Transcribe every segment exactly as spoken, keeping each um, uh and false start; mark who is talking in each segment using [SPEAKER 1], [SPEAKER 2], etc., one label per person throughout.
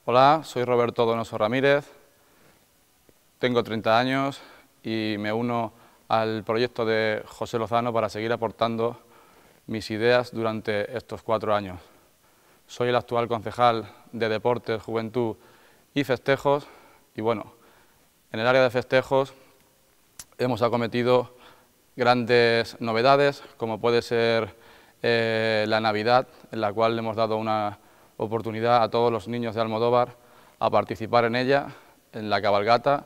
[SPEAKER 1] Hola, soy Roberto Donoso Ramírez, tengo treinta años y me uno al proyecto de José Lozano para seguir aportando mis ideas durante estos cuatro años. Soy el actual concejal de Deportes, Juventud y Festejos y bueno, en el área de festejos hemos acometido grandes novedades como puede ser eh, la Navidad, en la cual le hemos dado una oportunidad a todos los niños de Almodóvar a participar en ella, en la cabalgata,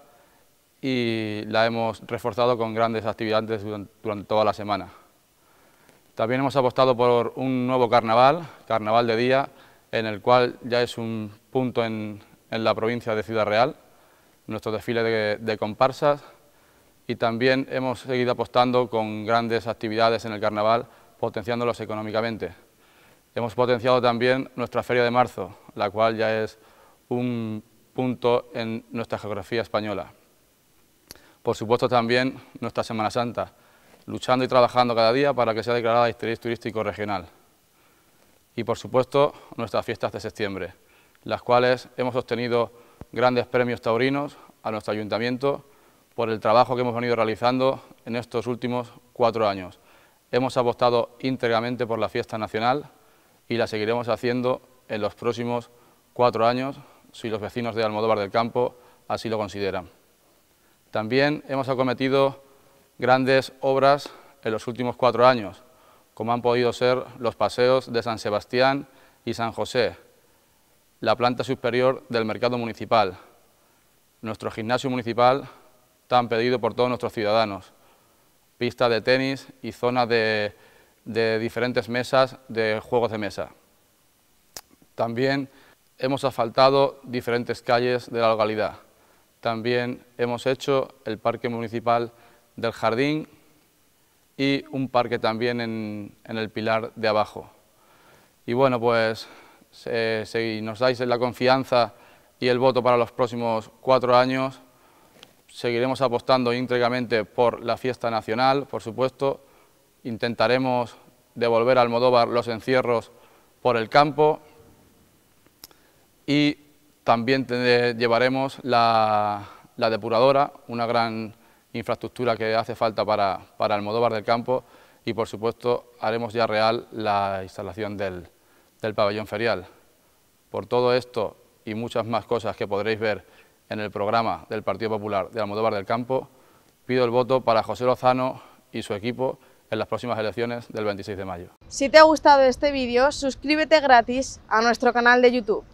[SPEAKER 1] y la hemos reforzado con grandes actividades durante, durante toda la semana. También hemos apostado por un nuevo carnaval, carnaval de día, en el cual ya es un punto en, en la provincia de Ciudad Real, nuestro desfile de, de comparsas, y también hemos seguido apostando con grandes actividades en el carnaval, potenciándolos económicamente. Hemos potenciado también nuestra Feria de Marzo, la cual ya es un punto en nuestra geografía española. Por supuesto también nuestra Semana Santa, luchando y trabajando cada día para que sea declarada de interés turístico regional. Y por supuesto nuestras fiestas de septiembre, las cuales hemos obtenido grandes premios taurinos a nuestro ayuntamiento por el trabajo que hemos venido realizando en estos últimos cuatro años. Hemos apostado íntegramente por la fiesta nacional y la seguiremos haciendo en los próximos cuatro años, si los vecinos de Almodóvar del Campo así lo consideran. También hemos acometido grandes obras en los últimos cuatro años, como han podido ser los paseos de San Sebastián y San José, la planta superior del mercado municipal, nuestro gimnasio municipal tan pedido por todos nuestros ciudadanos, pista de tenis y zona de, de diferentes mesas de juegos de mesa. También hemos asfaltado diferentes calles de la localidad. También hemos hecho el parque municipal del Jardín y un parque también en, en el Pilar de Abajo. Y bueno, pues se, si nos dais la confianza y el voto para los próximos cuatro años, seguiremos apostando íntegramente por la fiesta nacional, por supuesto. Intentaremos devolver a Almodóvar los encierros por el campo y también te, llevaremos la, la depuradora, una gran infraestructura que hace falta para, para Almodóvar del Campo, y por supuesto haremos ya real la instalación del, del pabellón ferial. Por todo esto y muchas más cosas que podréis ver en el programa del Partido Popular de Almodóvar del Campo, pido el voto para José Lozano y su equipo en las próximas elecciones del veintiséis de mayo.
[SPEAKER 2] Si te ha gustado este vídeo, suscríbete gratis a nuestro canal de YouTube.